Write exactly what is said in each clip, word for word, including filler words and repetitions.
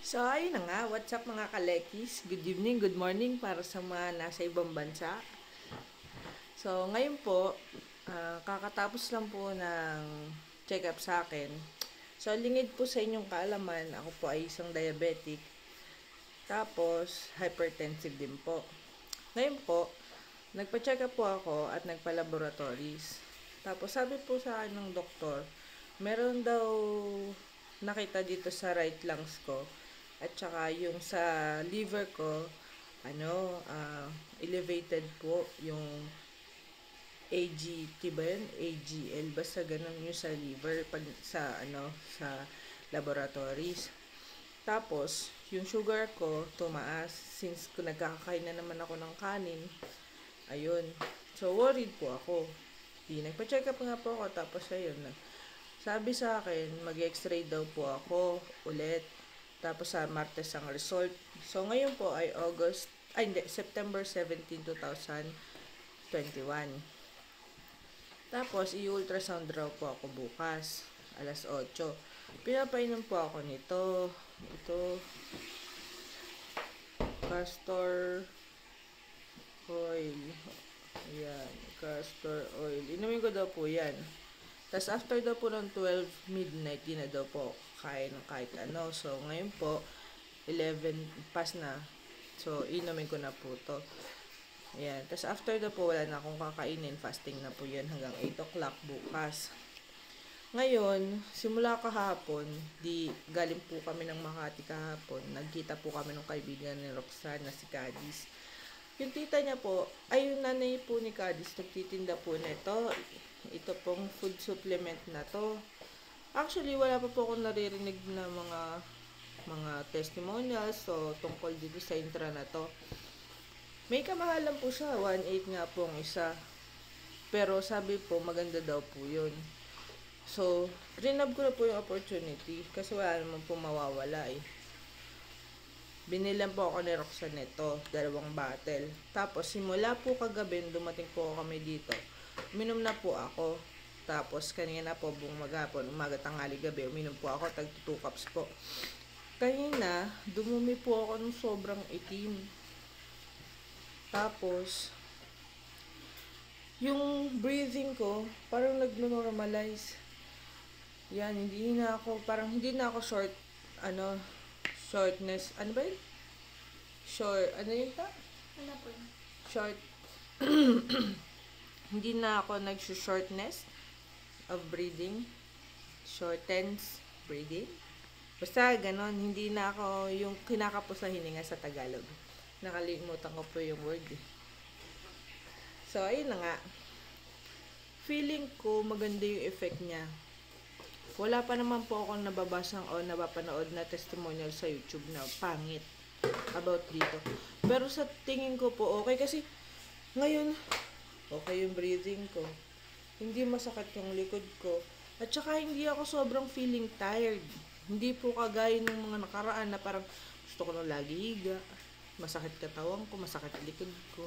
So, ayun na nga. What's up mga kalekis? Good evening, good morning para sa mga nasa ibang bansa. So, ngayon po, uh, kakatapos lang po ng check-up sa akin. So, lingid po sa inyong kaalaman, ako po ay isang diabetic. Tapos, hypertensive din po. Ngayon po, nagpa-check up po ako at nagpa-laboratories. Tapos, sabi po sa akin ng doktor, meron daw nakita dito sa right lungs ko. At saka yung sa liver ko, ano, uh, elevated po yung A G T ba yun? A G L, basta ganun yung sa liver, pag, sa, ano, sa laboratories. Tapos, yung sugar ko, tumaas, since kung nagkakakain na naman ako ng kanin, ayun. So, worried po ako. Di, nagpa-check up nga po ako, tapos ayun, sabi sa akin, mag-x-ray daw po ako ulit. Tapos sa Martes ang result. So ngayon po ay August, ay hindi, September seventeenth, two thousand twenty-one. Tapos i-ultrasound raw po ako bukas, alas otso. Pinapainom po ako nito. Ito, castor oil. Ayan, castor oil. Inumin ko daw po yan. Tapos after daw po ng twelve midnight, di na daw po kain ng kahit ano. So, ngayon po, eleven past na. So, inumin ko na po to. Ayan. Tapos after daw po, wala na akong kakainin. Fasting na po yan hanggang eight o'clock bukas. Ngayon, simula kahapon, di galing po kami ng Makati kahapon. Nagkita po kami ng kaibigan ni Roxanne na si Cadiz. Yung tita niya po, ay yung nanay po ni Cadiz, nagtitinda po nito. Ito pong food supplement na to. Actually, wala pa po akong naririnig na mga mga testimonials so tungkol dito sa intra na to. May kamahalan po siya, one point eight nga po ang isa. Pero sabi po, maganda daw po yun. So, rinab ko na po yung opportunity kasi wala naman po mawawala eh. Binilan po ako ni Roxanne nito, dalawang bottle. Tapos, simula po kagabi, dumating po kami dito. Uminom na po ako. Tapos, kanina po buong maghapon, umaga, tanghali, gabi, uminom po ako, tag two cups po. Kanina, dumumi po ako ng sobrang itim. Tapos, yung breathing ko, parang nag-normalize. Yan, hindi na ako, parang hindi na ako short, ano, shortness, ano ba yun? Short, ano yun ta? Ano po yun? Short, hindi na ako nag-shortness of breathing, shortens breathing. Basta ganon, hindi na ako yung kinakapos na hininga sa Tagalog. Nakalimutan ko po yung word eh. So, ayun na nga. Feeling ko maganda yung effect niya. Wala pa naman po akong nababasang o napapanood na testimonial sa YouTube na pangit about dito. Pero sa tingin ko po okay kasi ngayon okay yung breathing ko. Hindi masakit yung likod ko. At saka hindi ako sobrang feeling tired. Hindi po kagaya ng mga nakaraan na parang gusto ko na lagi higa. Masakit katawan ko, masakit likod ko.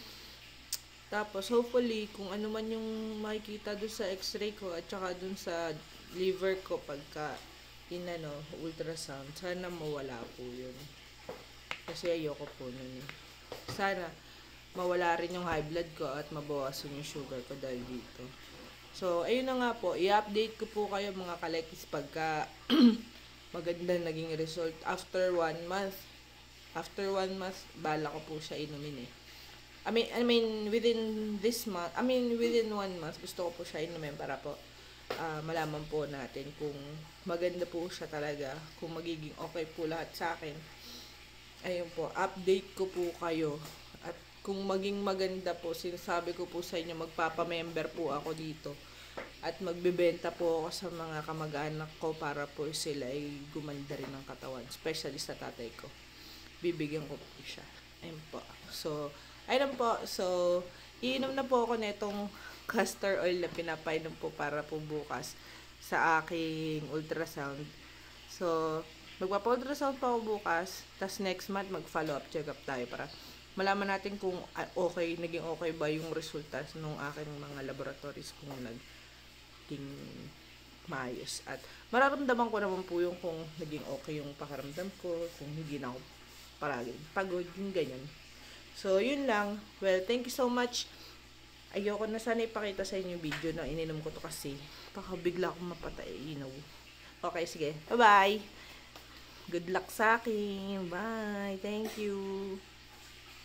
Tapos hopefully kung ano man yung makikita doon sa x-ray ko at saka doon sa liver ko pagka inano, ultrasound, sana mawala po yun. Kasi ayoko po nun eh. Sana mawala rin yung high blood ko at mabawasan yung sugar ko dahil dito. So, ayun na nga po. I-update ko po kayo mga kalekis pagka maganda naging result. After one month, after one month, bala ko po siya inumin eh. I mean, I mean, within this month, I mean, within one month, gusto ko po siya inumin para po uh, malaman po natin kung maganda po siya talaga, kung magiging okay po lahat sa akin. Ayun po, update ko po kayo. At kung maging maganda po, sinasabi ko po sa inyo, magpapamember po ako dito. At magbebenta po ako sa mga kamag-anak ko para po sila ay gumanda rin ng katawan. Especially sa tatay ko. Bibigyan ko po siya. Ayun po. So, ayun po. So, iinom na po ako netong castor oil na pinapainom po para po bukas sa aking ultrasound. So, magpapa-ultrasound pa ako bukas. Tas next month, mag-follow up check up tayo para malaman natin kung okay, naging okay ba yung resulta ng aking mga laboratories kung naging maayos. At mararamdaman ko naman po yung kung naging okay yung pakiramdam ko, kung hindi na ako paragin pagod, yung ganyan. So, yun lang. Well, thank you so much. Ayoko na sana ipakita sa inyo yung video na ininom ko to kasi baka bigla akong mapatay, you know. Okay, sige. Bye-bye! Good luck sa akin. Bye! Thank you!